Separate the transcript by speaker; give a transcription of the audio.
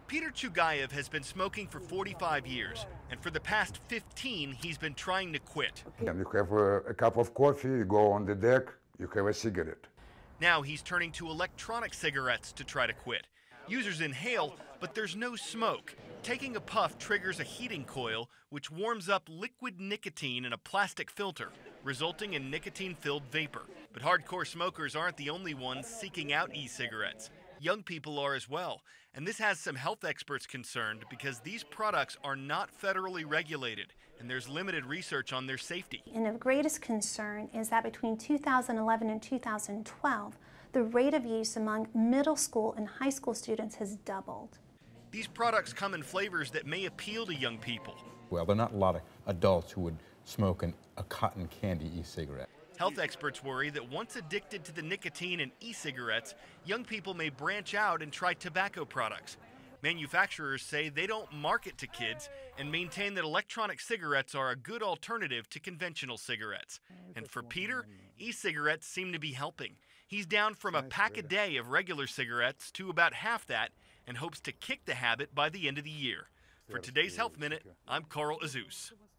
Speaker 1: Peter Chugayev has been smoking for 45 years, and for the past 15, he's been trying to quit.
Speaker 2: And you have a cup of coffee, you go on the deck, you have a cigarette.
Speaker 1: Now he's turning to electronic cigarettes to try to quit. Users inhale, but there's no smoke. Taking a puff triggers a heating coil, which warms up liquid nicotine in a plastic filter, resulting in nicotine-filled vapor. But hardcore smokers aren't the only ones seeking out e-cigarettes. Young people are as well, and this has some health experts concerned because these products are not federally regulated, and there's limited research on their safety.
Speaker 3: And of greatest concern is that between 2011 and 2012, the rate of use among middle school and high school students has doubled.
Speaker 1: These products come in flavors that may appeal to young people.
Speaker 4: Well, there are not a lot of adults who would smoke a cotton candy e-cigarette.
Speaker 1: Health experts worry that once addicted to the nicotine in e-cigarettes, young people may branch out and try tobacco products. Manufacturers say they don't market to kids and maintain that electronic cigarettes are a good alternative to conventional cigarettes. And for Peter, e-cigarettes seem to be helping. He's down from a pack a day of regular cigarettes to about half that and hopes to kick the habit by the end of the year. For today's Health Minute, I'm Carl Azus.